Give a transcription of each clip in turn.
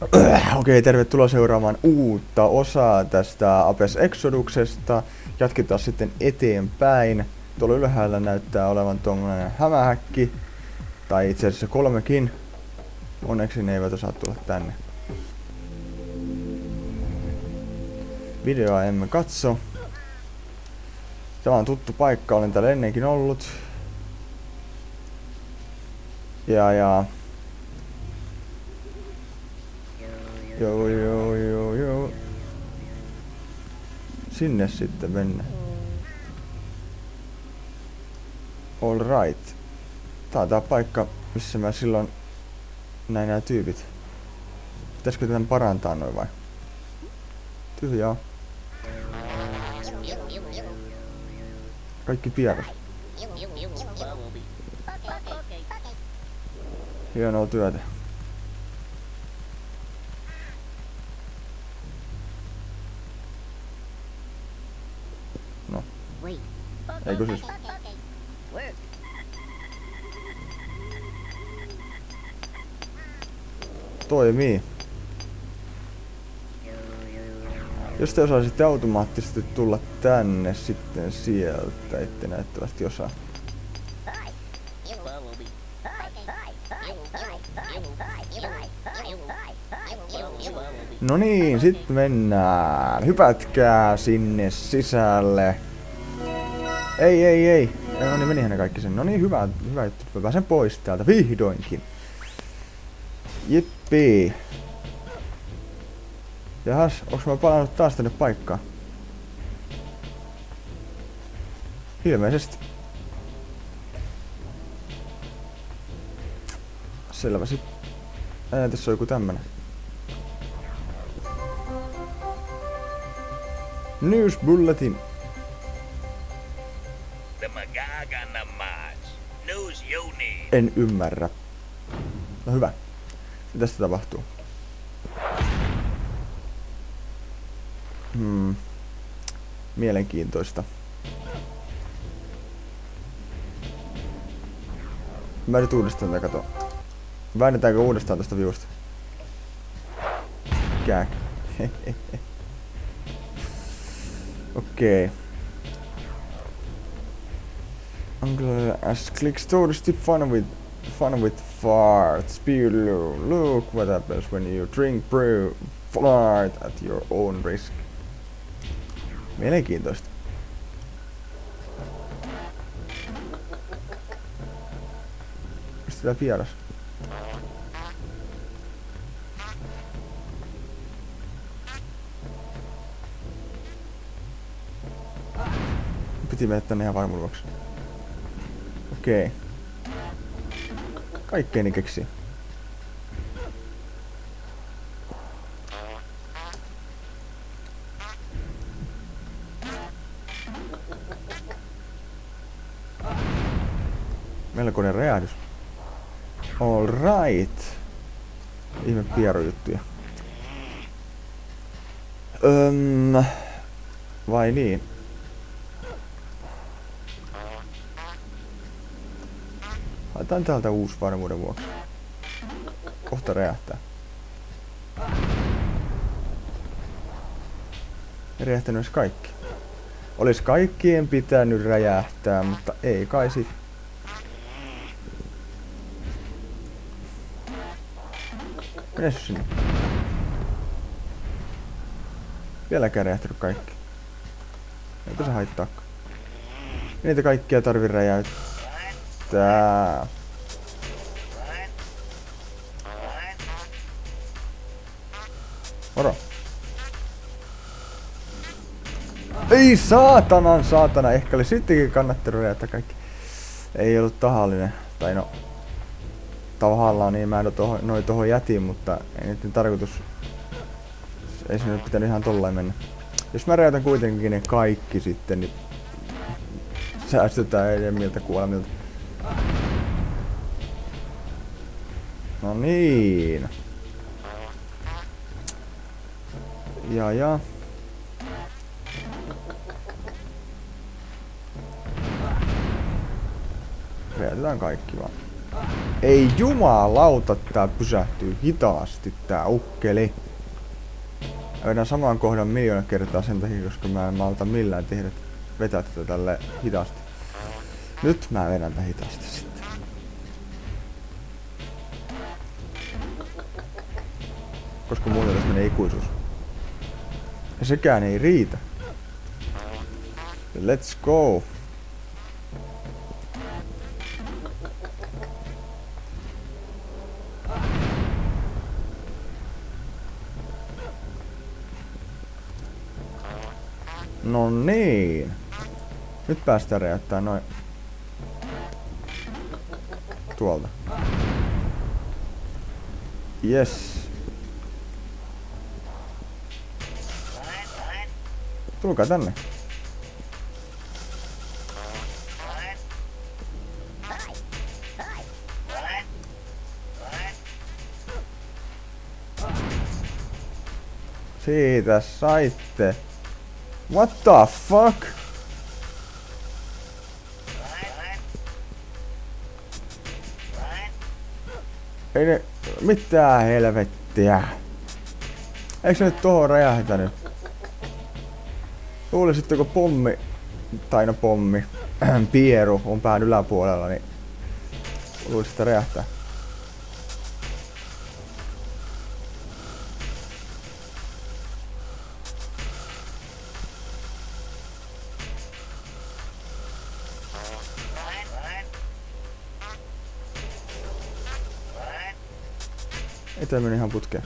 Okei, tervetuloa seuraamaan uutta osaa tästä Apex Exoduksesta. Jatketaan sitten eteenpäin. Tuolla ylhäällä näyttää olevan tuollainen hämähäkki. Tai itse asiassa 3kin. Onneksi ne eivät osaa tulla tänne. Videoa emme katso. Tämä on tuttu paikka, olen täällä ennenkin ollut. Ja. Joo. Sinne sitten mennä. All right. Tää on tää paikka, missä mä silloin näin nää tyypit. Pitäisikö tämän parantaa noin vai? Tyhjää. Kaikki pieras. Hienoa työtä. No. Eikö siis? Toimii. Jos te osaisitte automaattisesti tulla tänne sitten sieltä, ette näyttävästi osaa. No niin, sitten mennään. Hypätkää sinne sisälle. Ei. No niin, menihän ne kaikki sen. No niin, hyvä juttu. Mä pääsen pois täältä vihdoinkin. Jippii. Jahas, onks mä palannut taas tänne paikkaan? Ilmeisesti. Selvä sit. Tässä on joku tämmönen. News Bulletin. En ymmärrä. No hyvä. Mitä tästä tapahtuu? Mielenkiintoista. Mä nyt uudestaan tätä katon. Väännetäänkö uudestaan tosta viusta? Kääk. Okei. As clicks towards the fun with farts. Below. Look what happens when you drink brew fart at your own risk. Mielenkiintoista. Mistä tää pieras? Piti mennä tänne ihan varmuuden vuoksi. Okei. Kaikkeeni keksii. Melkoinen räjähdys. All right. Ihme pierujuttuja. Vai niin? Haetaan täältä uusi varmuuden vuoksi. Kohta räjähtää. Räjähtänyt edes kaikki. Olis kaikkien pitänyt räjähtää, mutta ei kai sit. Mene sinne. Vieläkään räjähtänyt kaikki. Eikö se haittaakaan? Niitä kaikkia tarvii räjäyttää. Moro. Ei saatana. Ehkä oli sittenkin kannattanut räjäyttää kaikki. Ei ollut tahallinen. Tai no. Tahallaan niin mä en noin tohon jätin, mutta ei nyt tarkoitus. Ei se nyt pitänyt ihan tollain mennä. Jos mä räjäytän kuitenkin ne kaikki sitten, niin säästetään edemmiltä kuolemilta. No niin. Ja. Räjäytetään kaikki vaan. Ei jumalauta, tää pysähtyy hitaasti tää ukkeli. Mä vedän saman kohdan miljoona kertaa sen takia, koska mä en malta millään tehdä vetää tätä tälle hitaasti. Nyt mä vedän tää hitaasti sitten. Koska muuten tässä menee ikuisuus. Ja sekään ei riitä. Let's go! No niin. Nyt päästään räjäyttää noin. Tuolta. Yes. Tulkaa tänne. Siitä saitte. What the fuck? Ei ne... Mitään helvettiä. Eikö se nyt tohon räjähtänyt? Luulisitteko pommi... Tai no pommi... Pieru on pään yläpuolella, niin... Luulisitte räjähtää. Ei tää meni ihan putkeen.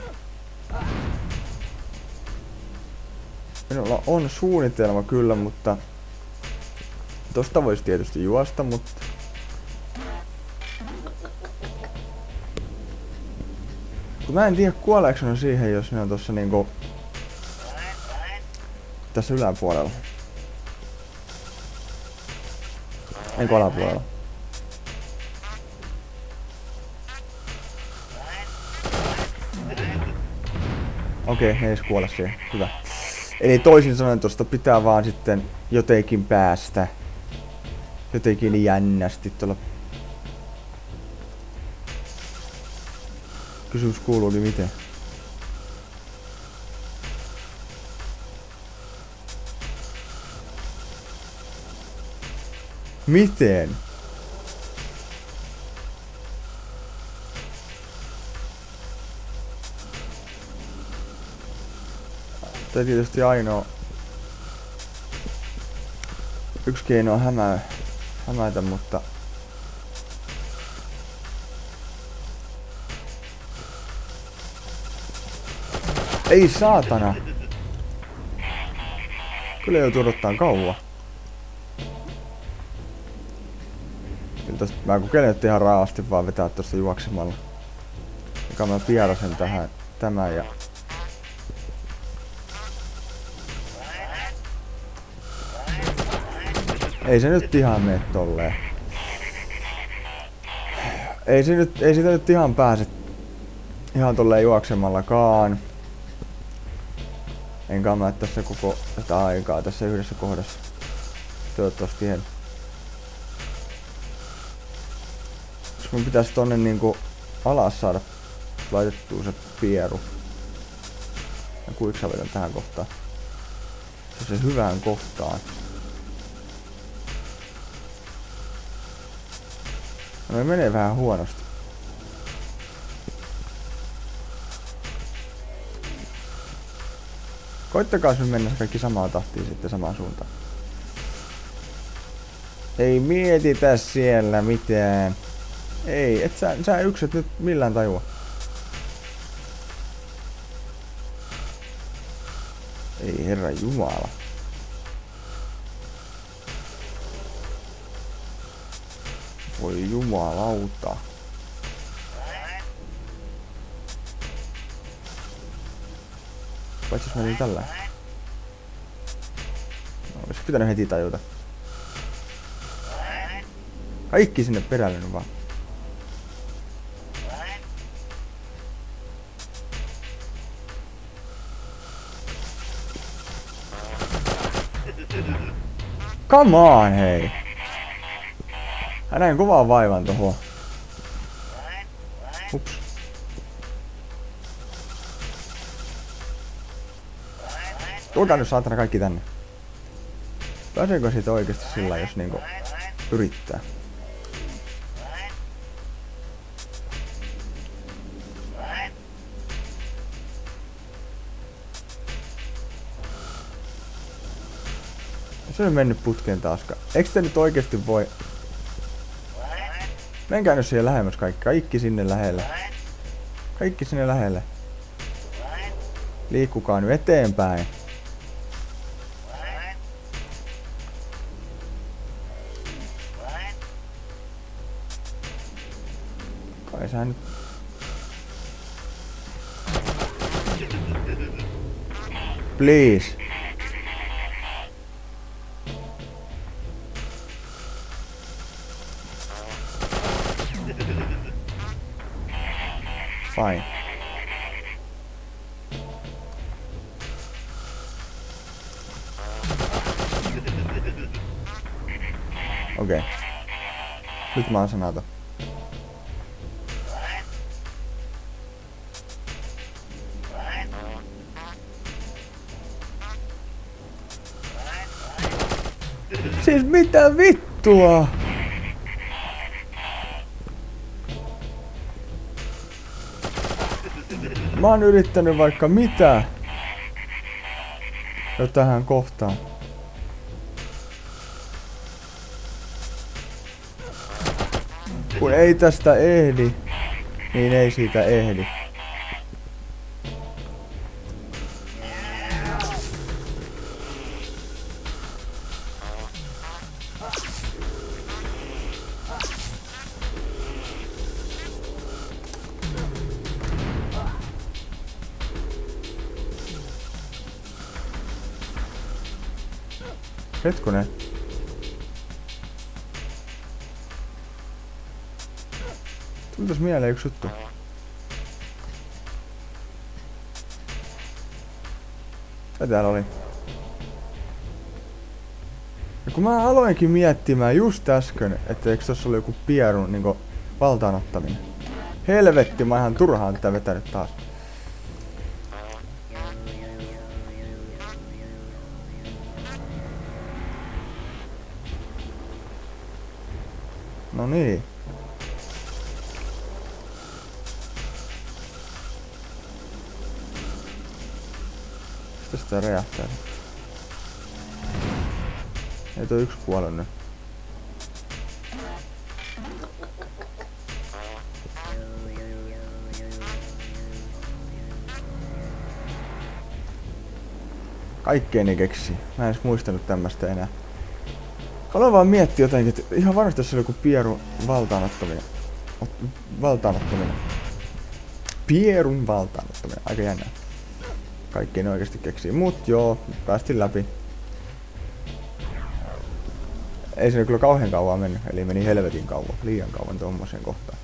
Minulla on suunnitelma kyllä, mutta... Tosta voisi tietysti juosta, mutta... Kun mä en tiedä kuoleeko ne siihen, jos ne on tossa niinku... Tässä yläpuolella. Eikö alapuolella? Okei, ei edes kuole siihen. Hyvä. Eli toisin sanoen tosta pitää vaan sitten jotenkin päästä. Jotenkin jännästi tuolla. Kysymys kuuluu, niin miten? Miten? Tämä tietysti ainoa yksi keino on hämätä, mutta ei saatana! Kyllä joutuu odottaa kauan. Kyllä tosta mä kokeilen nyt ihan raasti vaan vetää tosta juoksemalla. Joka mä pierasen tähän tämän ja ei se nyt ihan mene tolleen. Ei sitä nyt ihan pääse ihan tolleen juoksemallakaan. Enkä mä tässä koko tätä aikaa tässä yhdessä kohdassa. Toivottavasti en. Jos mun pitäisi tonne niinku alas saada laitettua se pieru. Ja kuinka vedän tähän kohtaan. Se hyvään kohtaan. No menee vähän huonosti. Koittakaa nyt mennä kaikki samaan tahtiin sitten samaan suuntaan. Ei mietitä siellä mitään. Ei, et sä ykset nyt millään tajua. Ei herra jumala. Voi jumalauta. Paitsi jos mä tein tällä. No, olis pitänyt heti tajuta. Kaikki sinne perälle nyt vaan. Come on, hei! Mä näin kovaa vaivan tohon. Tulkaa nyt saatana kaikki tänne. Pääseekö siitä oikeesti sillä, jos niinku yrittää? Se on mennyt putkeen taaskaan. Eiks te nyt oikeesti voi... Menkää nyt siihen lähemmäs kaikki. Kaikki sinne lähelle. Kaikki sinne lähelle. Liikkukaa nyt eteenpäin. Kai sä nyt... Please. Fine. Okei. Nyt mä oon sanaton. Siis mitä vittua? Mä oon yrittänyt vaikka mitä jo tähän kohtaan. Kun ei tästä ehdi, niin ei siitä ehdi. Hetkonen. Tulitas mieleen yksi juttu. Mitä täällä oli? Ja kun mä aloinkin miettimään just äsken, että eikö tossa ollut joku pierun niinku valtaanottaminen. Helvetti, mä ihan turhaan tätä vetänyt taas. No niin. Mistä sitä räjähtää? Ei toi yksi kuollut nyt. Kaikkeen ei keksi. Mä en edes muistanut tämmöstä enää. Haluan vaan miettiä jotenkin, että ihan varmasti tässä oli joku pierun valtaanottaminen. Pierun valtaanottaminen. Aika jännää. Kaikki ne oikeesti keksii. Mut joo, päästiin läpi. Ei se kyllä kauhean kauan mennyt, eli meni helvetin kauan. Liian kauan tommoseen kohtaan.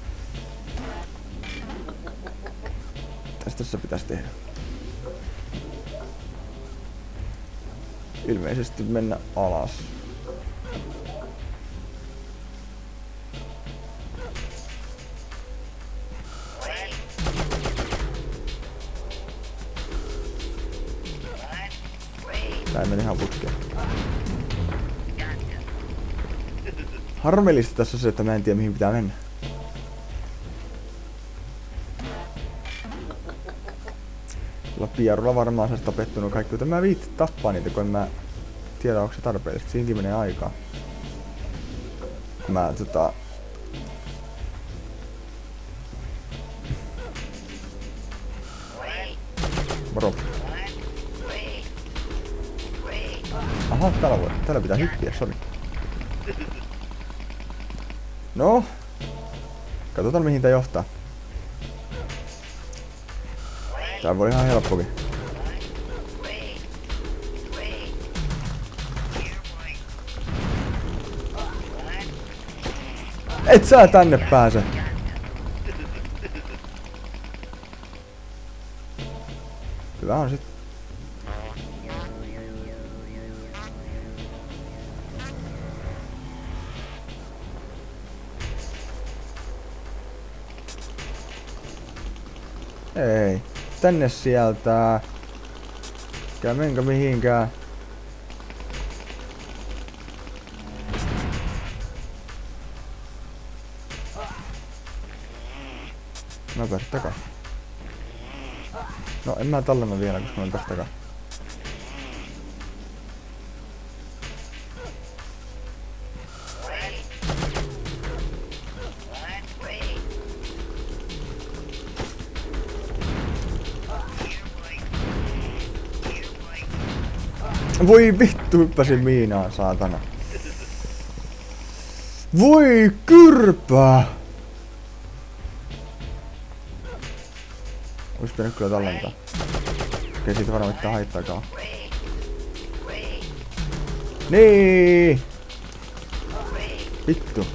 Tästä se pitäisi tehdä. Ilmeisesti mennä alas. Tää meni ihan putkeen. Harmillista tässä on se, että mä en tiedä mihin pitää mennä. Tuolla pierulla varmaan saisi tapettunut kaikki, mutta mä viitti tappaa niitä, kun en mä tiedä onko se tarpeellista. Siinkin menee aikaa. Kun mä Moro. Aha, täällä pitää hippiä, sori. No. Katsotaan mihin tää johtaa. Tää voi ihan helppokin. Et sä tänne pääse. Hyvä on sit. Ei. Tänne sieltä. Älkää menkö mihinkään. Mä pääsen takas. No en mä tallenna vielä, koska mä pääsen takas. Voi vittu, hyppäsin miinaan, saatana. Voi kyrpää! Ois pitänyt kyllä tallentaa. Okei, siitä varmaan mitään haittaakaan. Niin! Vittu.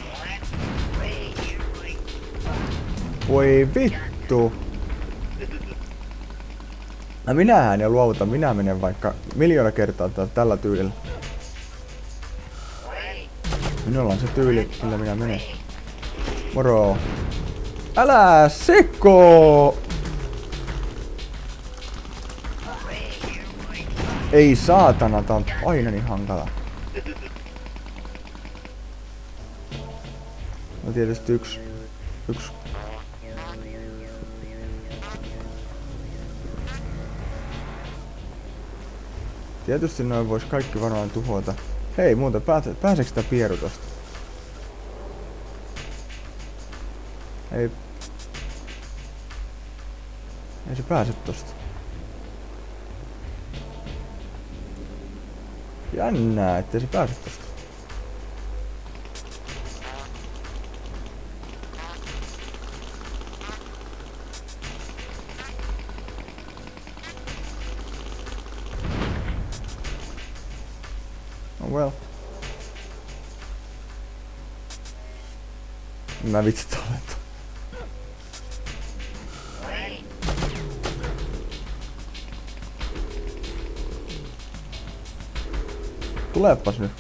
Voi vittu! No minähän jo luovutan, minä menen vaikka miljoona kertaa tällä tyylillä. Minulla on se tyyli, millä minä menen. Moro! Älä seko! Ei saatana, tää on aina niin hankala. No tietysti yksi. Tietysti noin vois kaikki varmaan tuhota. Hei, muuten pääseekö sitä pieru tosta? Ei se pääse tosta. Jännää, ettei se pääse tosta. Oh well. Mä vitsi tallentaa. Tuleepas nyt.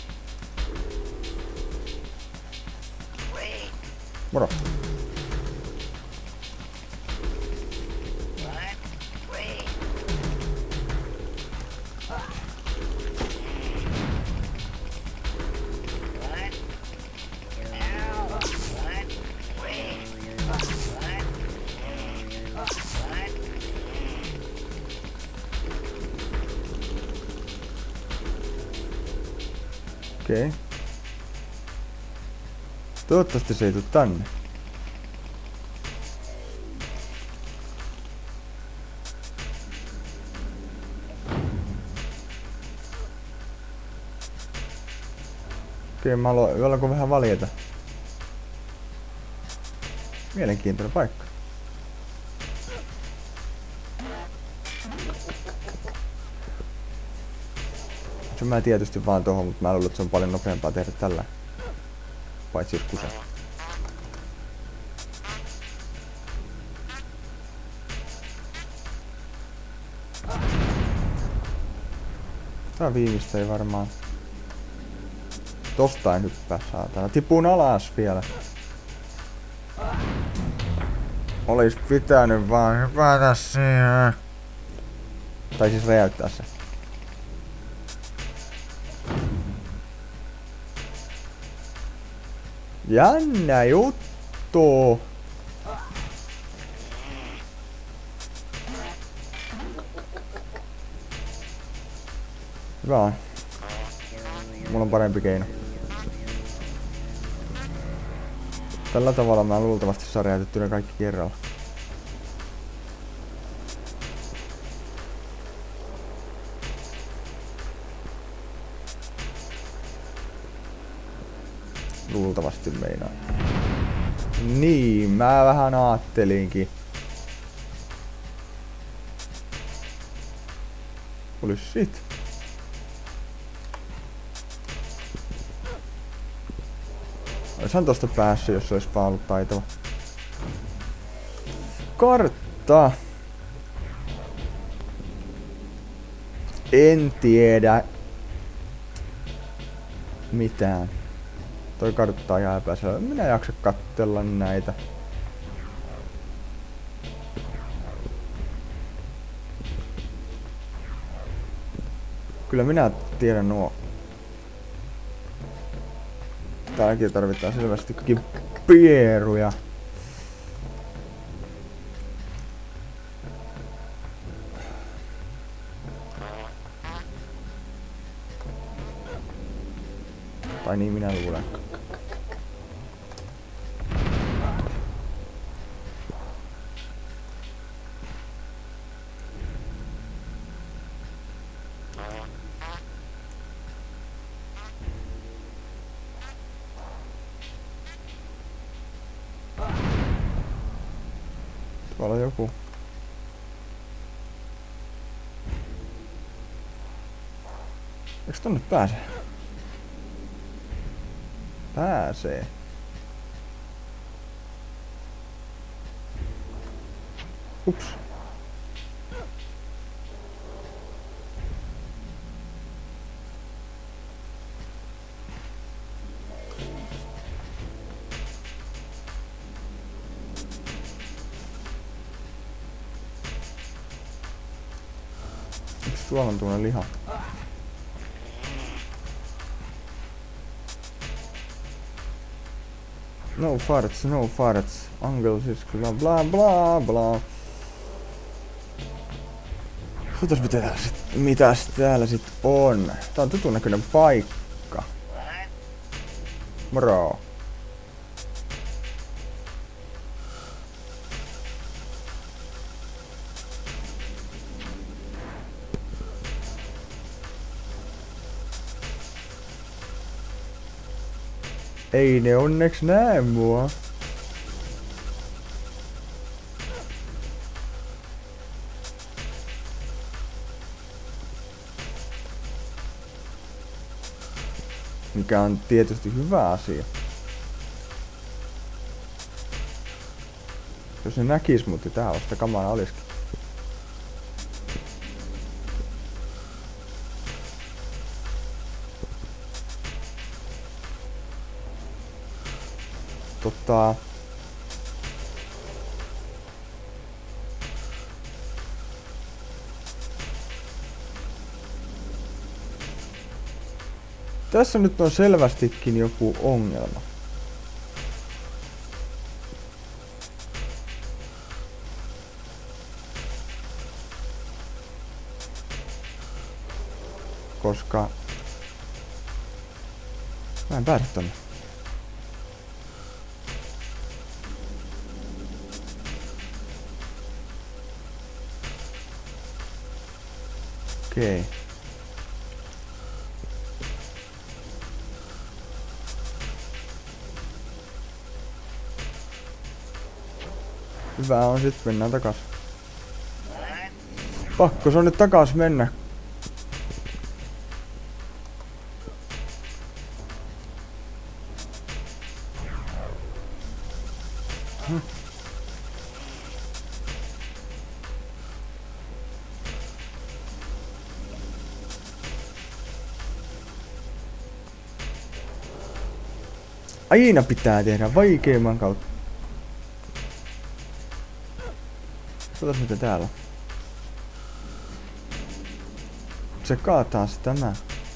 Moro. Okei. Toivottavasti se ei tuu tänne. Okei, mä alkoin vähän valjeta. Mielenkiintoinen paikka. Se mä tietysti vaan tohon, mutta mä luulen, että se on paljon nopeampaa tehdä tällä. Paitsi jos kusa. Tää viimeistä ei varmaan. Tosta en hyppää, saatana. Tipun alas vielä. Olis pitänyt vaan hypätä siihen. Tai siis räjäyttää se. Jännä juttu. Hyvä on. Mulla on parempi keino. Tällä tavalla mä luultavasti saan räjäytettyä kaikki kerralla. Luultavasti meinaa. Niin, mä vähän aattelinkin. Oli shit. Oishan tosta päässyt, jos ois vaan ollut taitava. Kartta. En tiedä mitään. Toi kartta on ihan epäselvä. Minä jaksa katsella näitä. Kyllä minä tiedän nuo. Täälläkin tarvitaan selvästikin pieruja. Tai niin minä luulen. Tuolla on joku. Eiks tonne pääse? Pääsee. Ups. Miks tuolla on tuollainen liha? No farts, no farts. Angles is bla bla bla bla. Mitäs täällä sit on? Tää on tutun näköinen paikka. Moro. Ei ne onneks näe mua. Mikä on tietysti hyvä asia. Jos ne näkis mut, niin tää vasta kamana olisikin. Tässä nyt on selvästikin joku ongelma. Koska mä en pääse tonne. Okei. Hyvä on, sit mennään takas. Pakko se on nyt takas mennä. Aina pitää tehdä vaikeimman kautta. Katsotaan mitä täällä. Se kaataa tämä.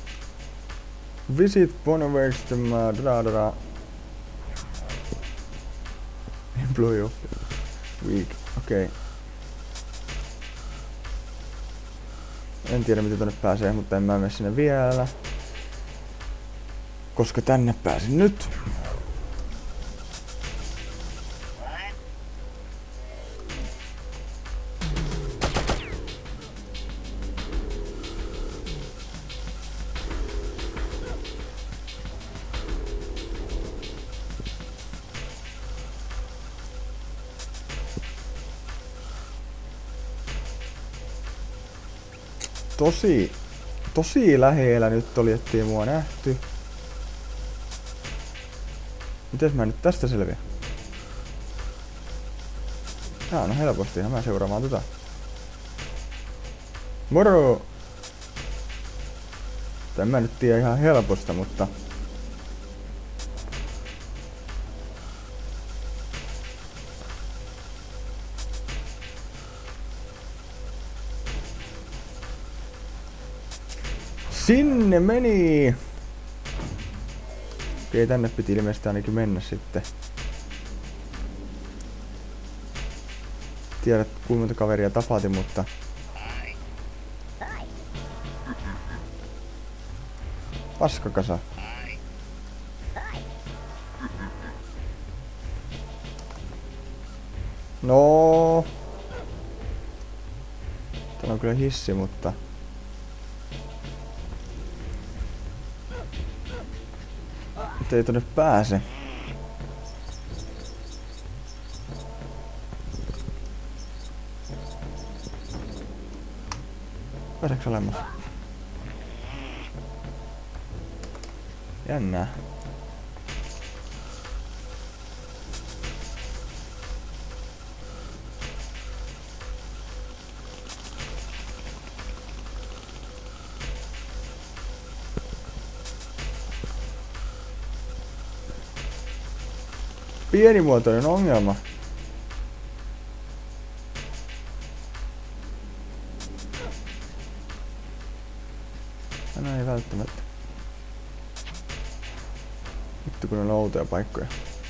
Visit Bonneways the Employee of the Week. Okei. Okay. En tiedä miten tonne pääsee, mutta en mä mene sinne vielä. Koska tänne pääsin nyt. Tosi lähellä nyt oli, ettei mua nähty. Mites mä nyt tästä selviä? Tää on helposti, ihan mä seuraamaan tätä. Moro! En mä nyt tiedä ihan helposta, mutta... Sinne meni! Okei, tänne piti ilmeisesti ainakin mennä sitten. Tiedät kuinka monta kaveria tapatin, mutta... Paskakasa. No. Täällä on kyllä hissi, mutta... Nyt ei tonne pääse. Pääseekö olemmas? Jännää. Pienimuotoinen ongelma. No ei välttämättä. Vittu kun on outoja paikkoja.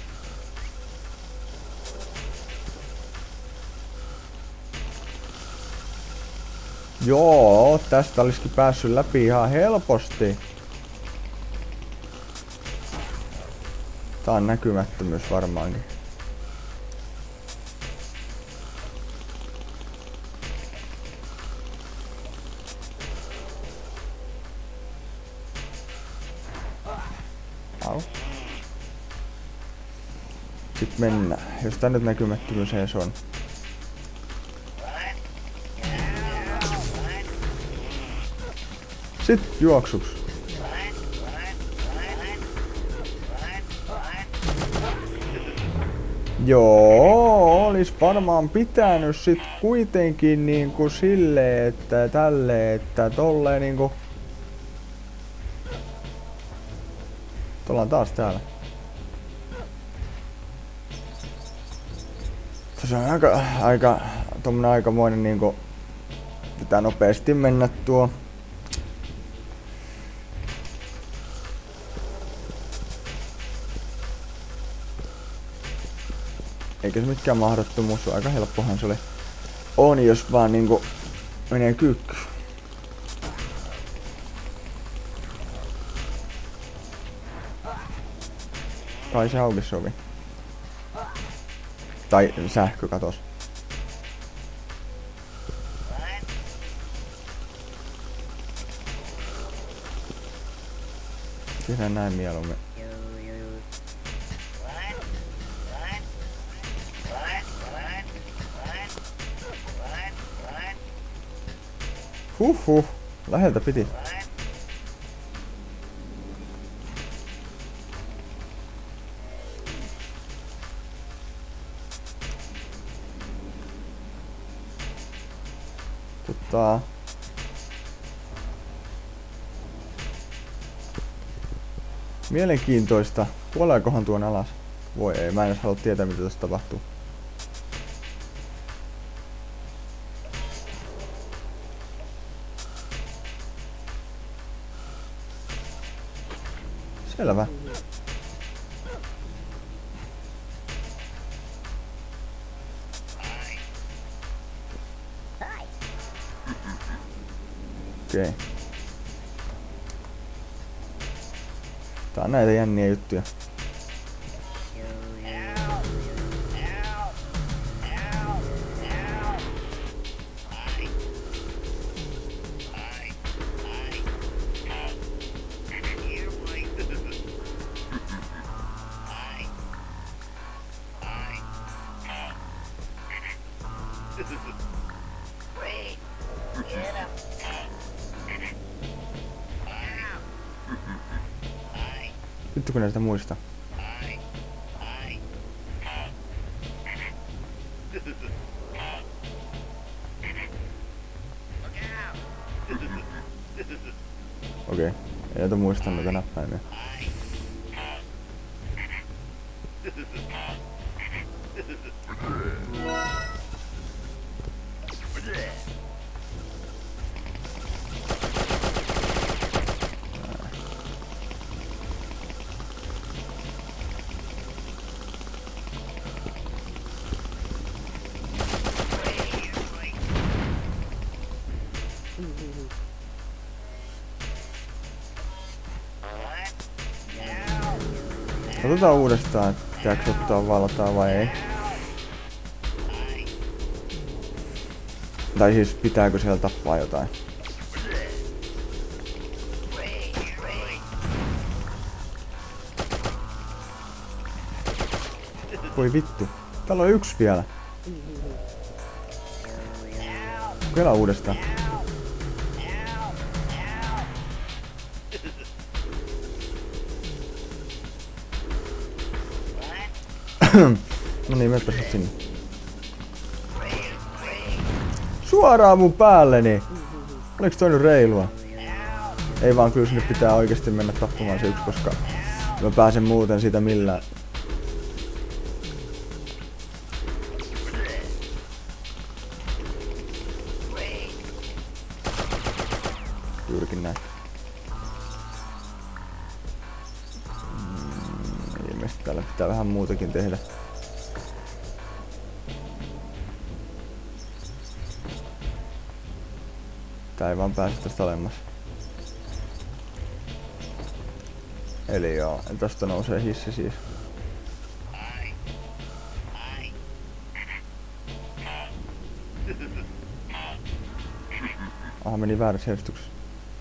Joo, tästä olisikin päässyt läpi ihan helposti. Tää on näkymättömyys varmaankin. Au. Sitten mennään. Jos tää nyt näkymättömyys ees on. Sitten juoksuks. Joo, olis varmaan pitänyt sit kuitenkin niinku silleen, että tälleen, että tolleen niinku... Ollaan taas täällä. Tässä on tommonen aikamoinen niinku... Pitää nopeasti mennä tuo. Eikä se mitkään mahdottomuus, aika helppohan se oli. On jos vaan niinku menee kyykky. Tai se auki sovi. Tai sähkö katos. Tehdään näin mieluummin. Huhhuh, läheltä piti. Mielenkiintoista. Kuoleekohan tuon alas? Voi ei, mä en edes halua tietää mitä tässä tapahtuu. Selvä. Okei. Tää on näitä jänniä juttuja. Vittu kun näistä muista. Okei, ei näitä muista noita näppäimiä. Otetaan uudestaan, että pitääkö ottaa valtaa vai ei. Tai siis pitääkö siellä tappaa jotain. Voi vittu. Täällä on yksi vielä. Kokeillaan uudestaan. No niin, menpä sit sinne. Suoraan mun päälleni! Oliks toi nyt reilua? Ei vaan, kyllä sinne pitää oikeesti mennä tappamaan se yksi, koska mä pääsen muuten siitä millään. Juurikin näin. Ilmeisesti täällä pitää vähän muutakin tehdä. Tää ei vaan pääse tästä alemmas. Eli joo, tosta nousee hissi siis. Aha, meni väärässä järjestyksessä.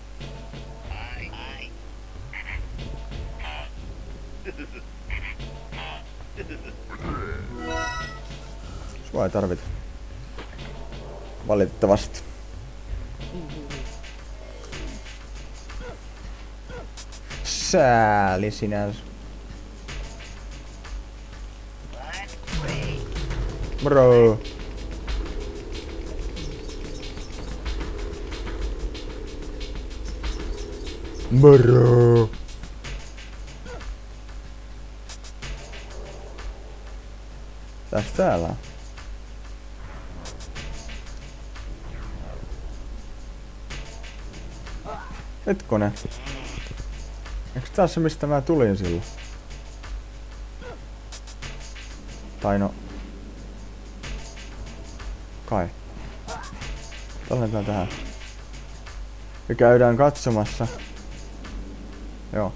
Sua ei tarvita. Valitettavasti. Sääli sinänsä. Bro. Bro. Tästä täällä. Hetkonen. Eiks tää se mistä mä tulin silloin? Tai no... Kai. Tallennetaan tähän. Ja käydään katsomassa. Joo.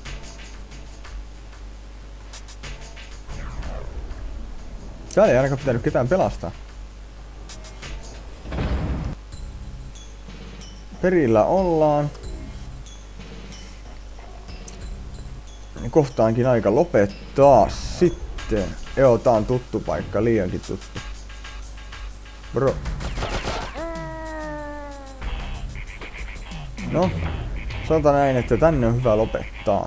Täällä ei ainakaan pitänyt ketään pelastaa. Perillä ollaan. Kohtaankin aika lopettaa sitten. Joo, tää on tuttu paikka, liiankin tuttu. Bro. No, sanotaan näin, että tänne on hyvä lopettaa.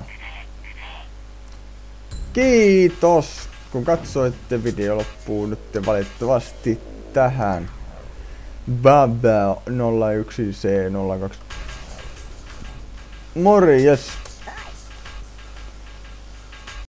Kiitos, kun katsoitte video loppuun nyt valitettavasti tähän. Baba 01C02. Morjes!